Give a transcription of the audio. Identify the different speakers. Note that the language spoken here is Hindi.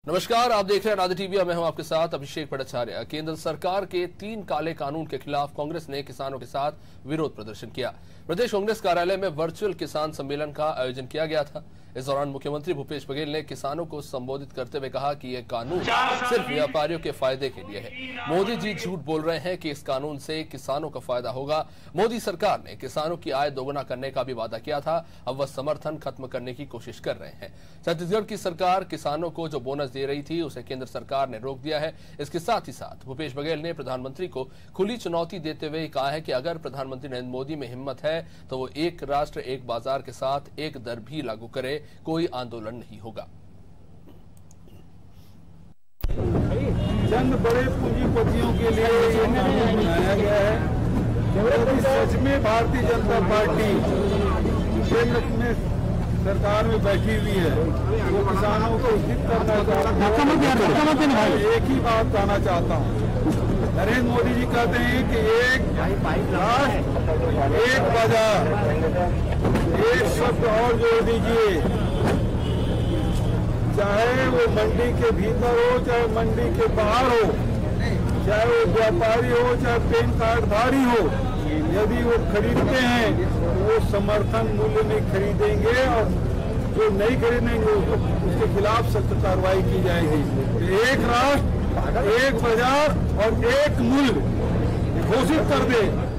Speaker 1: नमस्कार, आप देख रहे हैं राज टीवी। मैं हूं आपके साथ अभिषेक भट्टाचार्य। केंद्र सरकार के 3 काले कानून के खिलाफ कांग्रेस ने किसानों के साथ विरोध प्रदर्शन किया। प्रदेश कांग्रेस कार्यालय में वर्चुअल किसान सम्मेलन का आयोजन किया गया था। इस दौरान मुख्यमंत्री भूपेश बघेल ने किसानों को संबोधित करते हुए कहा कि यह कानून सिर्फ व्यापारियों के फायदे के लिए है। मोदी जी झूठ बोल रहे हैं कि इस कानून से किसानों का फायदा होगा। मोदी सरकार ने किसानों की आय दोगुना करने का भी वादा किया था, अब वह समर्थन खत्म करने की कोशिश कर रहे हैं। छत्तीसगढ़ की सरकार किसानों को जो बोनस दे रही थी उसे केंद्र सरकार ने रोक दिया है। इसके साथ ही साथ भूपेश बघेल ने प्रधानमंत्री को खुली चुनौती देते हुए कहा है कि अगर प्रधानमंत्री नरेंद्र मोदी में हिम्मत है तो वो एक राष्ट्र एक बाजार के साथ एक दर भी लागू करे, कोई आंदोलन नहीं होगा।
Speaker 2: चंद बड़े पूंजीपतियों के लिए ये कानून बनाया गया है। यदि सच में भारतीय जनता पार्टी केंद्र में सरकार में बैठी हुई है, वो किसानों को हित करना चाहता है। एक ही बात कहना चाहता हूँ, नरेंद्र मोदी जी कहते हैं कि एक राष्ट्र एक बाजार, एक शब्द और जोड़ दीजिए, चाहे वो मंडी के भीतर हो चाहे मंडी के बाहर हो, चाहे वो व्यापारी हो चाहे पैन कार्डधारी हो, यदि वो खरीदते हैं तो वो समर्थन मूल्य में खरीदेंगे और जो नहीं खरीदेंगे उसके खिलाफ सख्त कार्रवाई की जाएगी। एक राष्ट्र एक बाजार और एक मूल्य घोषित कर दे